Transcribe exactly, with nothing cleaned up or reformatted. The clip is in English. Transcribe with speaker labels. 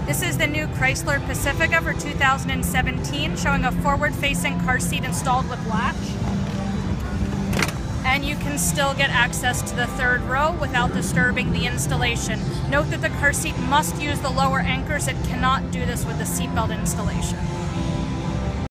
Speaker 1: This is the new Chrysler Pacifica for two thousand seventeen, showing a forward-facing car seat installed with latch. And you can still get access to the third row without disturbing the installation. Note that the car seat must use the lower anchors. It cannot do this with the seatbelt installation.